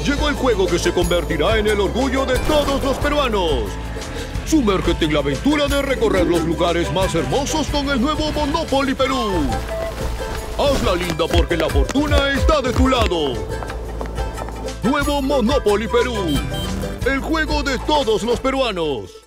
Llegó el juego que se convertirá en el orgullo de todos los peruanos. Sumérgete en la aventura de recorrer los lugares más hermosos con el nuevo Monopoly Perú. Hazla linda porque la fortuna está de tu lado. Nuevo Monopoly Perú. El juego de todos los peruanos.